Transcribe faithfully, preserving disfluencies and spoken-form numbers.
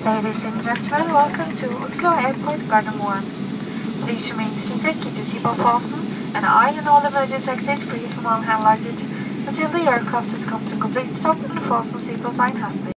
Ladies and gentlemen, welcome to Oslo Airport Gardermoen. Please remain seated, keep your seatbelt fastened, and eye and all emergency exit free from all hand luggage until the aircraft has come to a complete stop and the fasten seatbelt sign has been